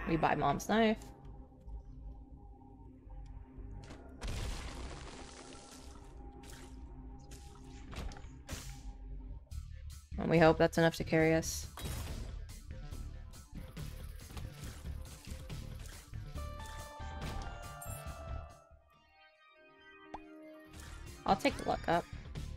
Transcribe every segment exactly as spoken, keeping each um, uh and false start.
We buy mom's knife. And we hope that's enough to carry us. I'll take the luck up.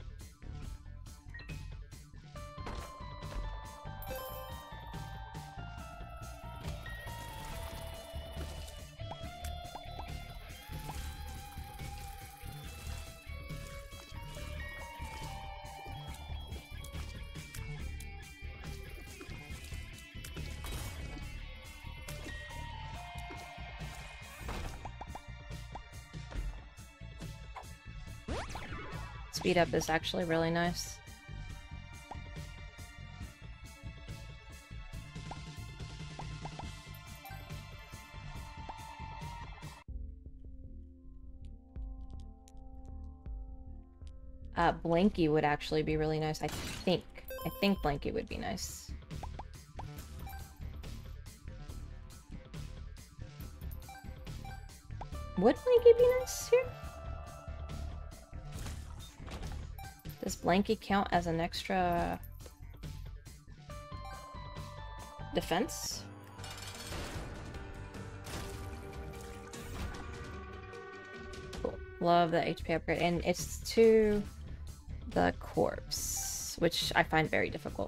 Speed up is actually really nice. Uh, Blanky would actually be really nice, I think. I think Blanky would be nice. Would Blanky be nice here? Does Blanky count as an extra defense? Cool. Love the H P upgrade. And it's to the corpse, which I find very difficult.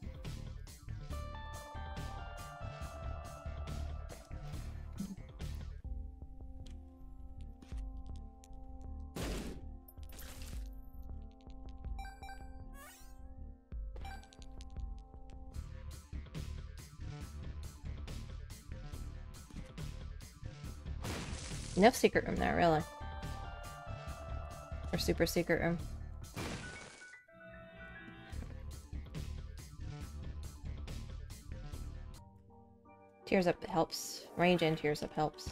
No secret room there, really. Or super secret room. Tears up helps. Range and tears up helps.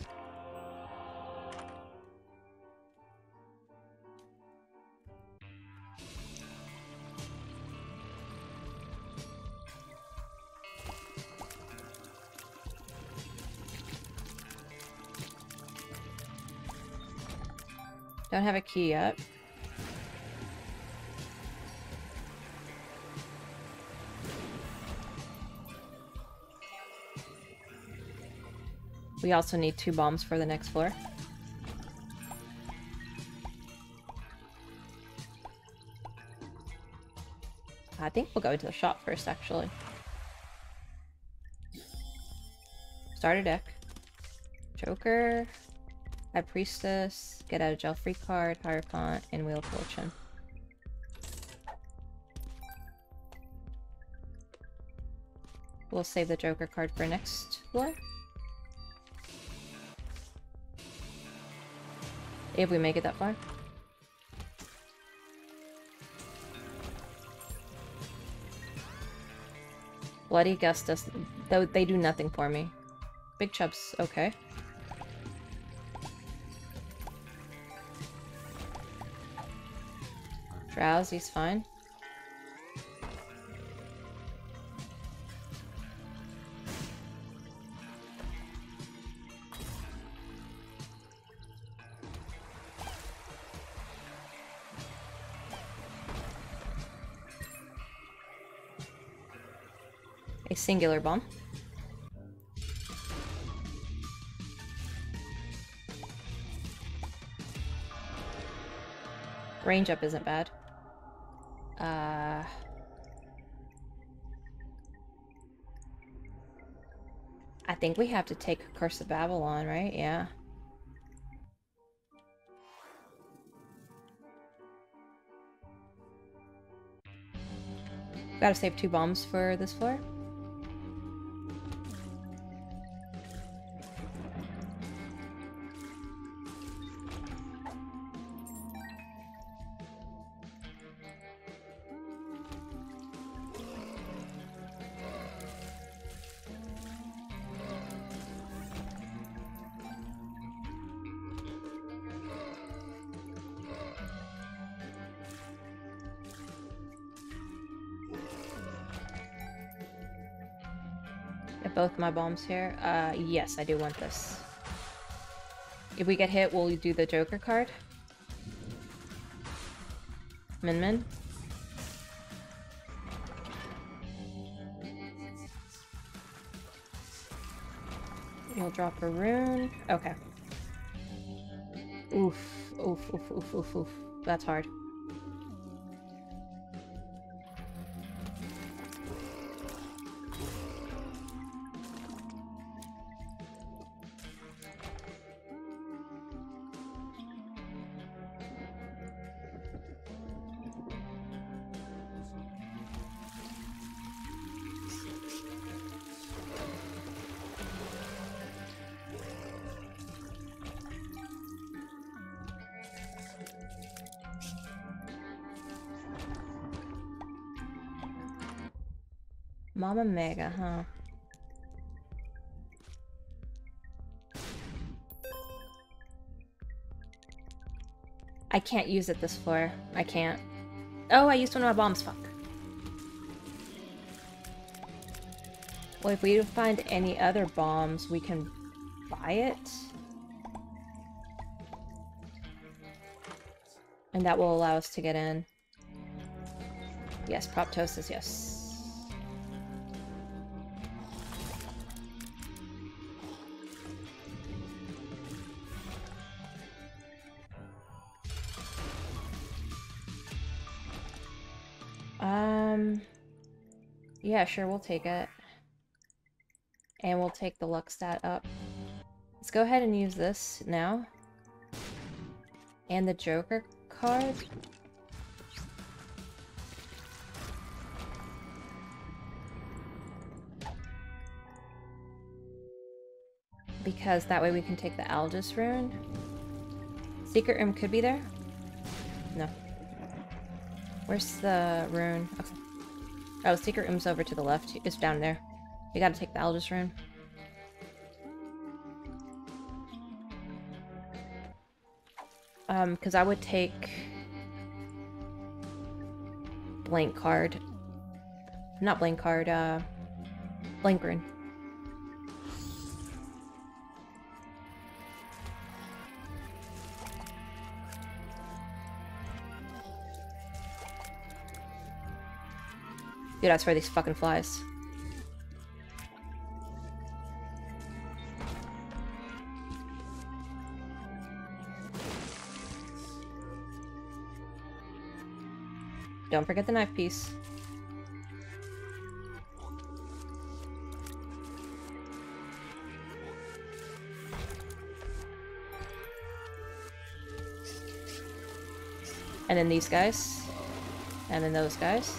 Don't have a key yet. We also need two bombs for the next floor. I think we'll go to the shop first, actually. Starter deck. Joker. High Priestess. Get out of jail free card. Hierophant. And Wheel of Fortune. We'll save the Joker card for next floor. If we make it that far. Bloody Gust does, though they do nothing for me. Big Chub's okay. Drowsy's fine. A singular bomb. Range up isn't bad. Uh... I think we have to take Curse of Babylon, right? Yeah. Gotta save two bombs for this floor. Get both my bombs here. Uh, yes, I do want this. If we get hit, will we do the Joker card? Min Min? You'll drop a rune. Okay. Oof. Oof, oof, oof, oof, oof. That's hard. Mama Mega, huh? I can't use it this floor. I can't. Oh, I used one of my bombs. Fuck. Well, if we find any other bombs, we can buy it. And that will allow us to get in. Yes, Proptosis, yes. Um, yeah, sure, we'll take it. And we'll take the luck stat up. Let's go ahead and use this now. And the Joker card. Because that way we can take the Algis rune. Secret room could be there? No. Where's the rune? Okay. Oh, secret room's over to the left. It's down there. We gotta take the Algis rune. Um, because I would take... Blank card. Not blank card, uh... Blank rune. Dude, I swear these fucking flies. Don't forget the knife piece. And then these guys. And then those guys.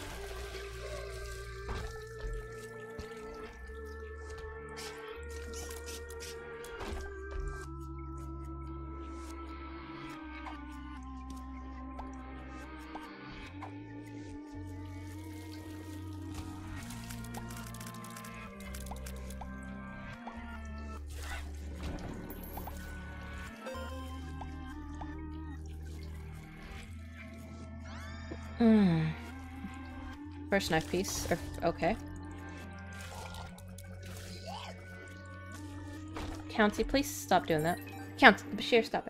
Hmm. First knife piece. Or, okay. County, please stop doing that. County, Bashir, stop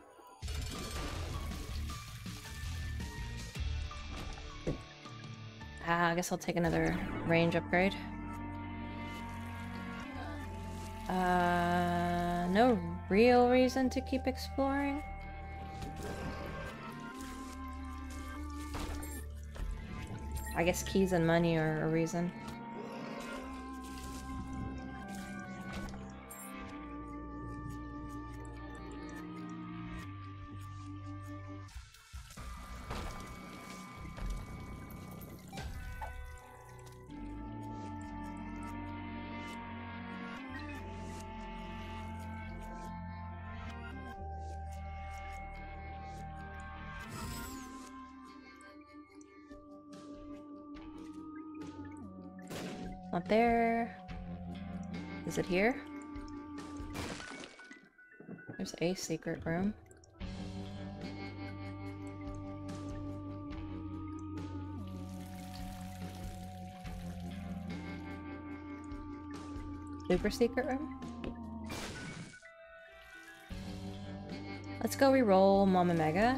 it. Ah, I guess I'll take another range upgrade. Uh, no real reason to keep exploring. I guess keys and money are a reason. Not there. Is it here? There's a secret room. Super secret room? Let's go re-roll Mama Mega.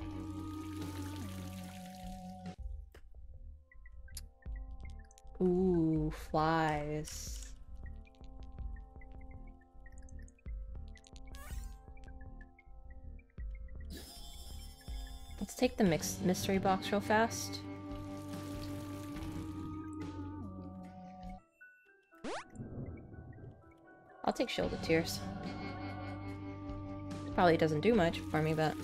Ooh, flies. Let's take the mixed mystery box real fast. I'll take Shield of Tears. Probably doesn't do much for me, but...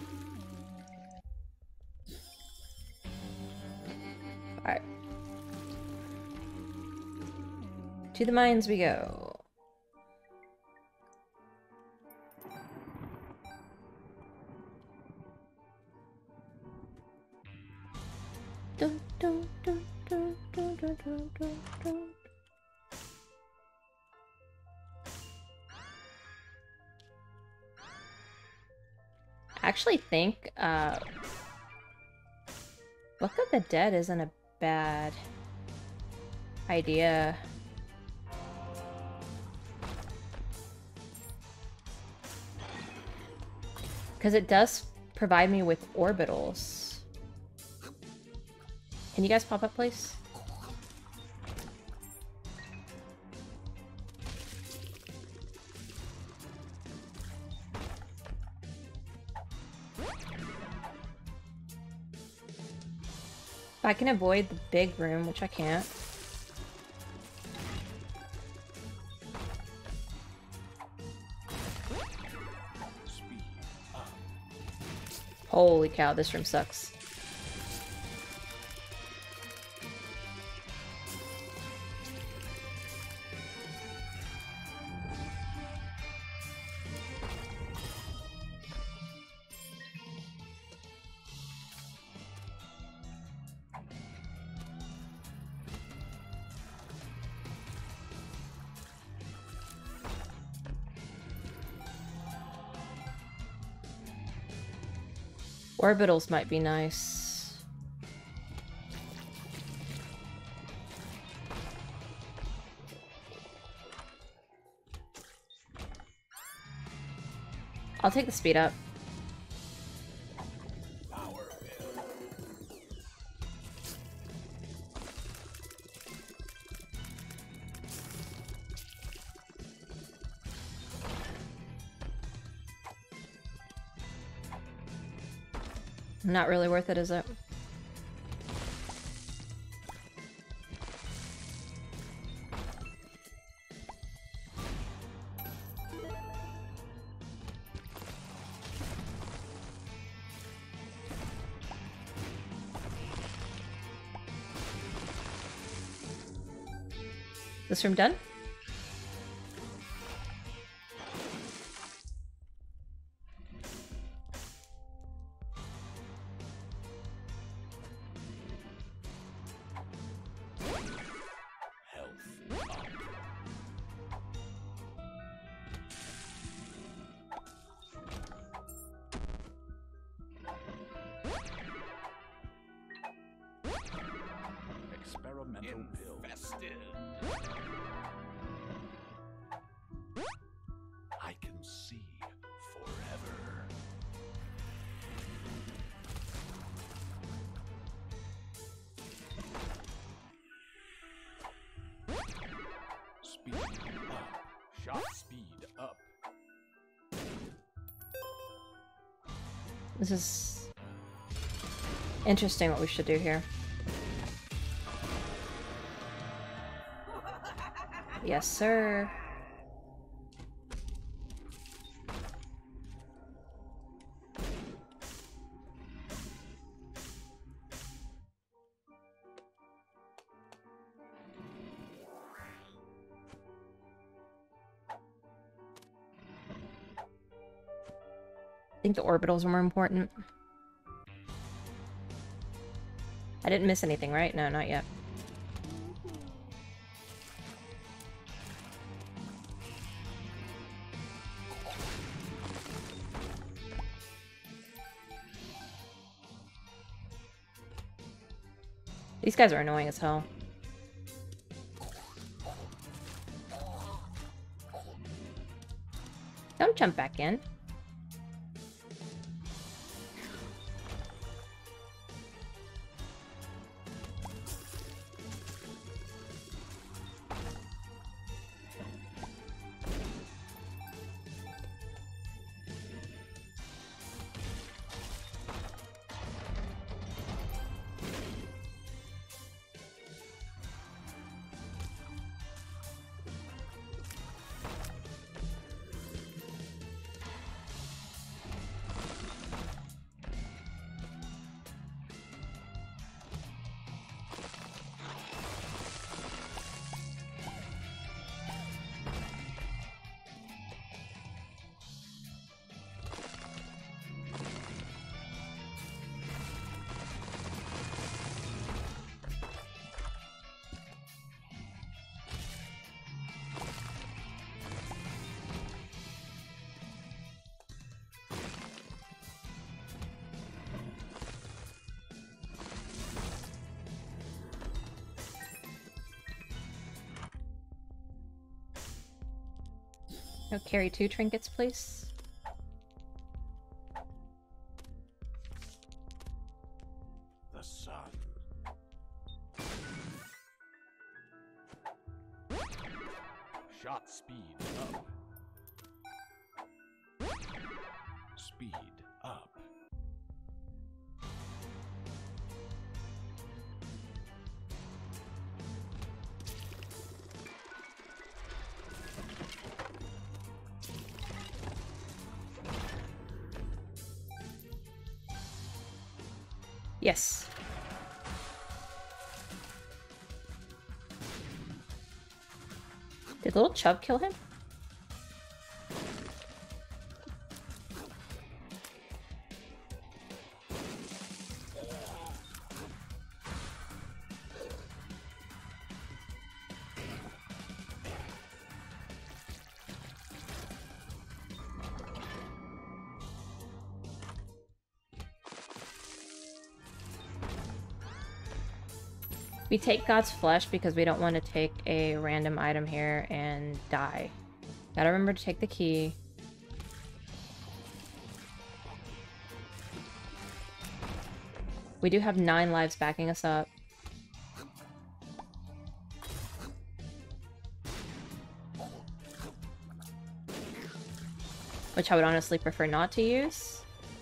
Alright. To the mines we go. Dun, dun, dun, dun, dun, dun, dun, dun, dun. I actually think uh, Book of the Dead isn't a bad idea. Because it does provide me with orbitals. Can you guys pop up, please? If I can avoid the big room, which I can't. Holy cow, this room sucks. Orbitals might be nice. I'll take the speed up. Not really worth it, is it? This room done? Experimental Infested. I can see forever. Speed up. Shot speed up. This is interesting what we should do here. Yes, sir. I think the orbitals are more important. I didn't miss anything, right? No, not yet. These guys are annoying as hell. Don't jump back in. No, carry two trinkets, please. The sun. Shot speed up. Speed up. Yes. Did little Chub kill him? We take God's Flesh because we don't want to take a random item here and die. Gotta remember to take the key. We do have nine lives backing us up. Which I would honestly prefer not to use.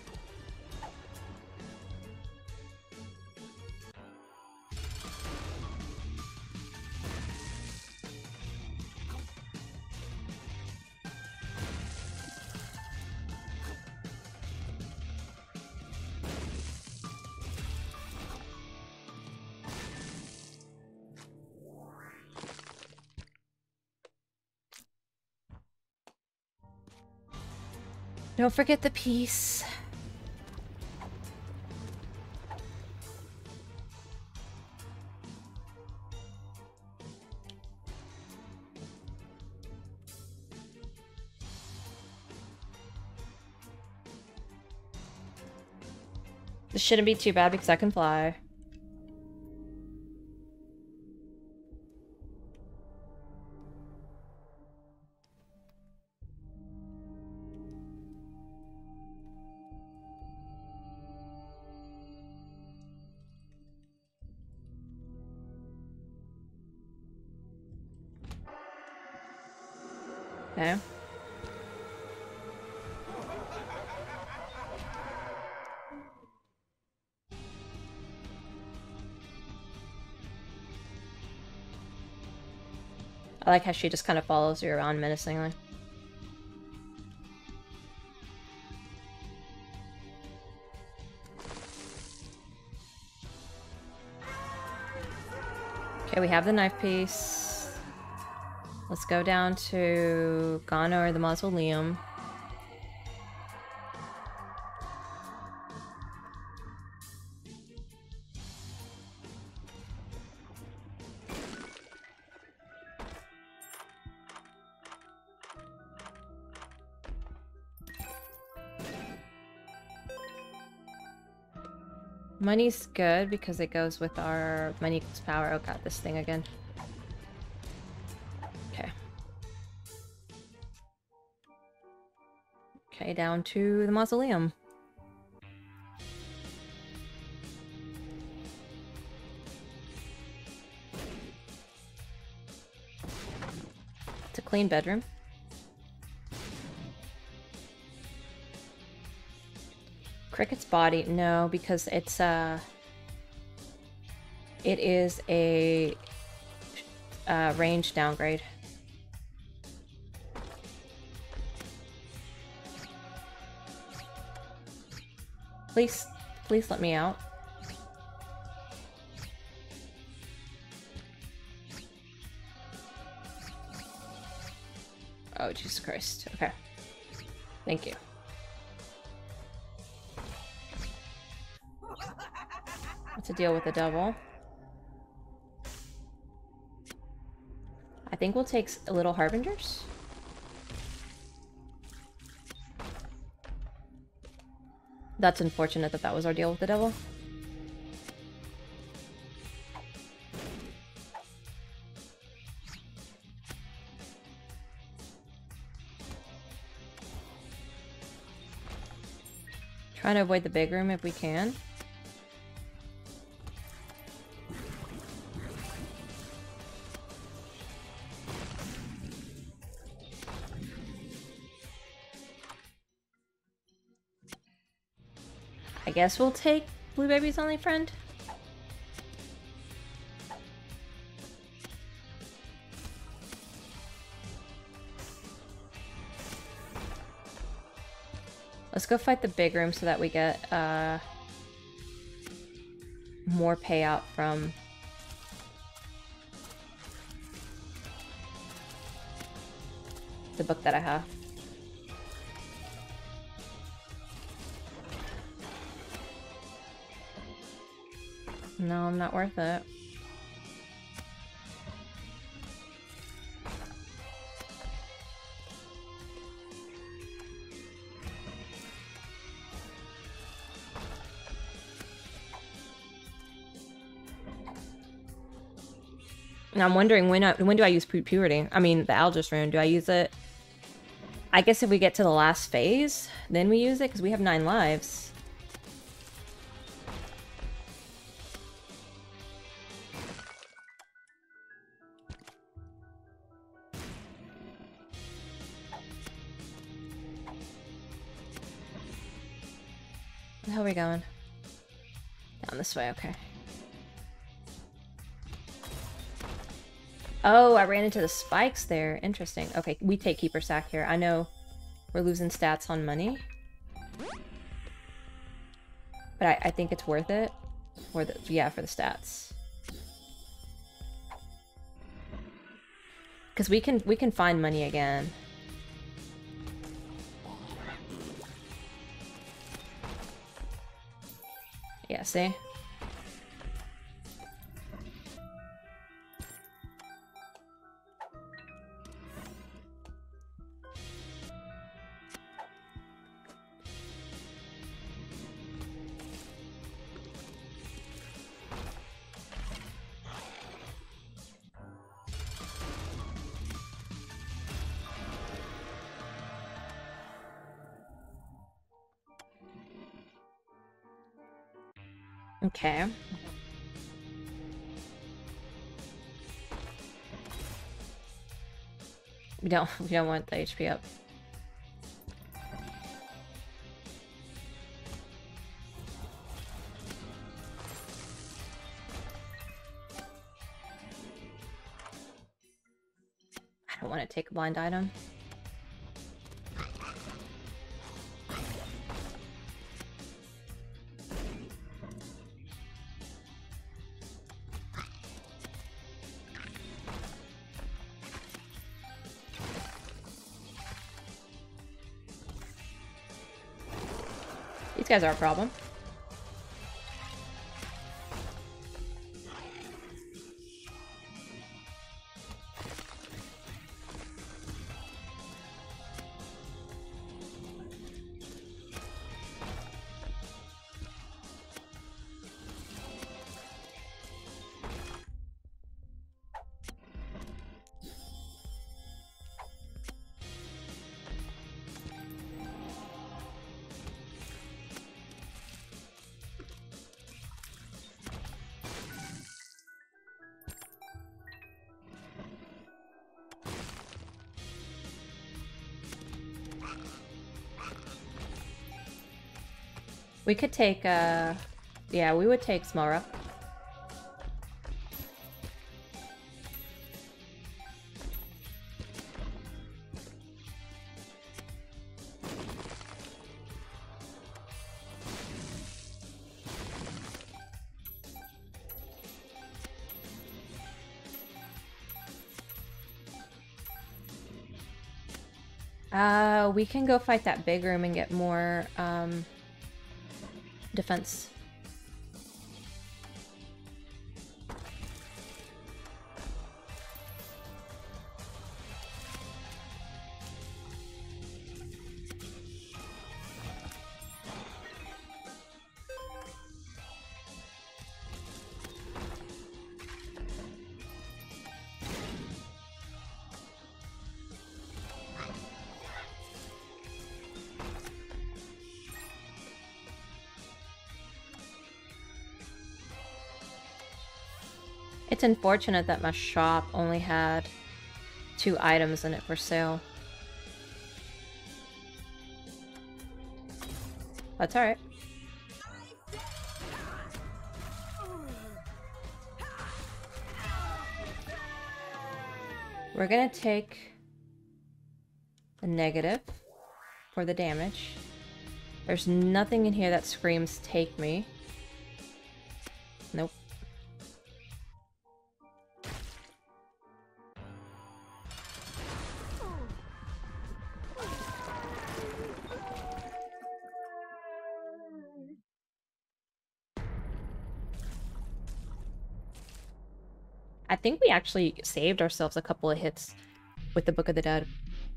Don't forget the peace. This shouldn't be too bad because I can fly. Okay. I like how she just kind of follows you around menacingly. Okay, we have the knife piece. Let's go down to Ghana or the Mausoleum. Money's good because it goes with our money equals power. Oh god, this thing again. Okay. Head down to the mausoleum. It's a clean bedroom. Cricket's body, no, because it's uh it is a uh, range downgrade. Please, please let me out. Oh, Jesus Christ. Okay. Thank you. What's the deal with the devil? I think we'll take a little Harbingers. That's unfortunate that that was our deal with the devil. Trying to avoid the big room if we can. I guess we'll take Blue Baby's only friend. Let's go fight the big room so that we get uh, more payout from the book that I have. No, I'm not worth it. Now I'm wondering when I, when do I use Purity? I mean, the Algis rune. Do I use it? I guess if we get to the last phase, then we use it because we have nine lives. Where the hell are we going? Down this way, okay. Oh, I ran into the spikes there. Interesting. Okay, we take Keeper Sack here. I know we're losing stats on money. But I, I think it's worth it. For the, yeah, for the stats. Because we can, we can find money again. Yeah, see? Okay. We don't we don't want the H P up. I don't want to take a blind item. These guys are a problem. We could take, uh... yeah, we would take Smalrup. Uh, we can go fight that big room and get more, um, defense. It's unfortunate that my shop only had two items in it for sale. That's alright. We're gonna take the negative for the damage. There's nothing in here that screams take me. Nope. I think we actually saved ourselves a couple of hits with the Book of the Dead.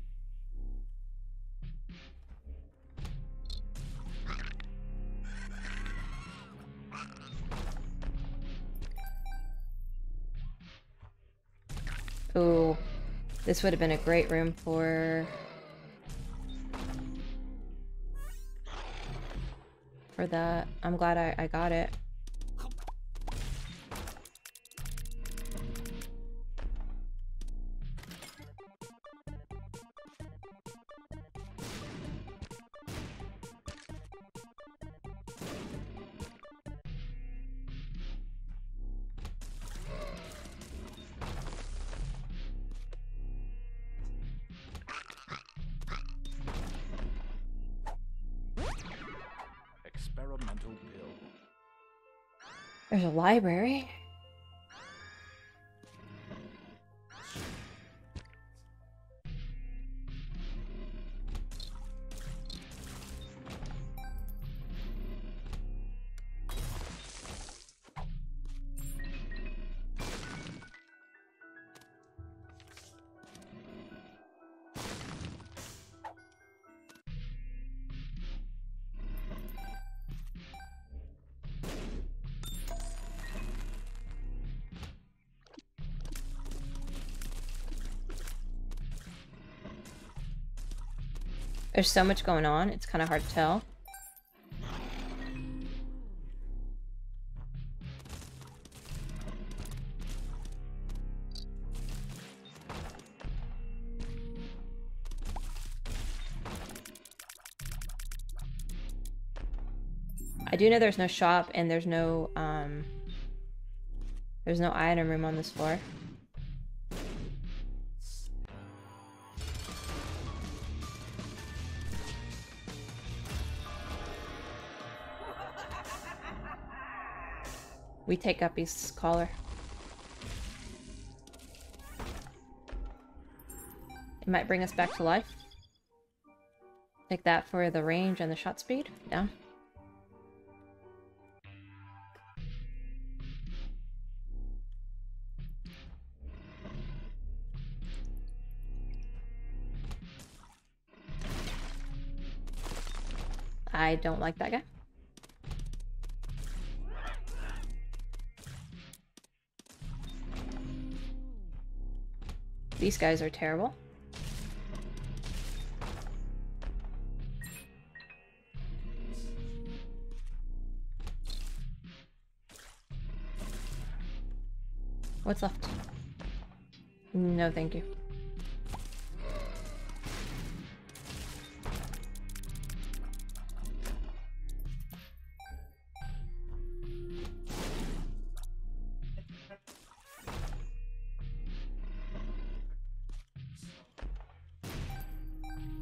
Ooh, this would have been a great room for... for that. I'm glad I, I got it. Experimental pill. There's a library. There's so much going on, it's kind of hard to tell. I do know there's no shop and there's no, um... there's no item room on this floor. We take Guppy's collar. It might bring us back to life. Take that for the range and the shot speed. Down. I don't like that guy. These guys are terrible. What's left? No, thank you.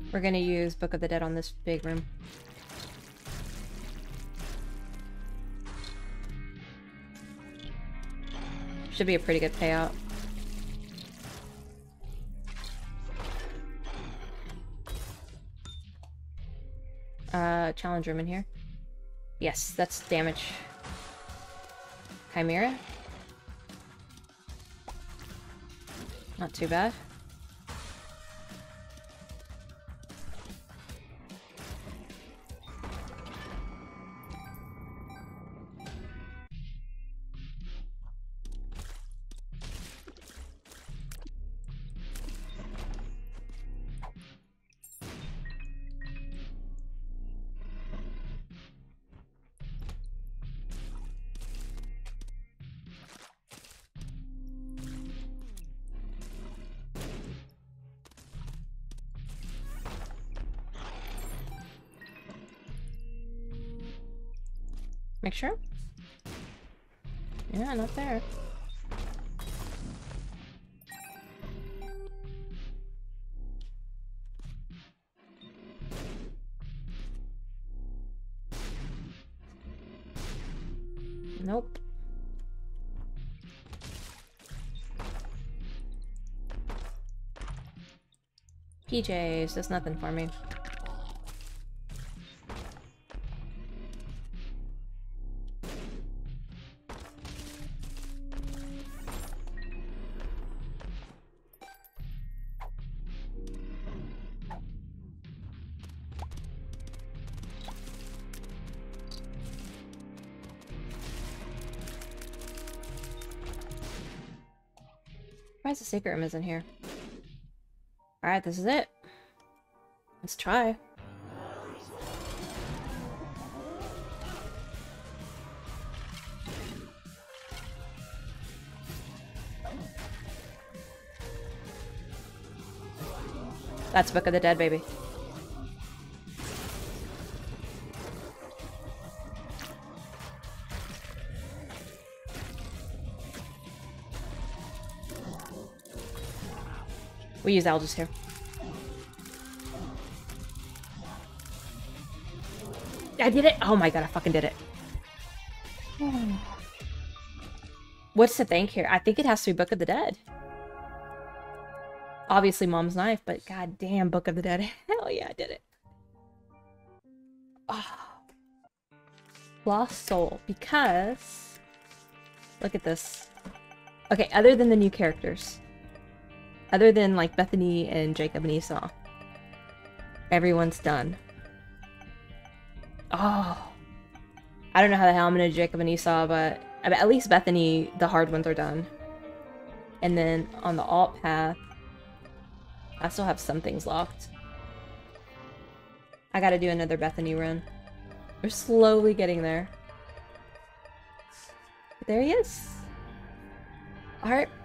We're gonna use Book of the Dead on this big room. Should be a pretty good payout. Uh, challenge room in here. Yes, that's damage. Chimera. Not too bad. Make sure. Yeah, not there. Nope. P Js, that's nothing for me. Why is the secret room isn't here? Alright, this is it. Let's try. That's Book of the Dead, baby. We use Algis here. I did it! Oh my god, I fucking did it. What's to thank here? I think it has to be Book of the Dead. Obviously Mom's Knife, but god damn, Book of the Dead. Hell yeah, I did it. Oh. Lost Soul, because... Look at this. Okay, other than the new characters. Other than, like, Bethany and Jacob and Esau. Everyone's done. Oh. I don't know how the hell I'm gonna do Jacob and Esau, but at least Bethany, the hard ones are done. And then on the alt path, I still have some things locked. I gotta do another Bethany run. We're slowly getting there. But there he is. Alright.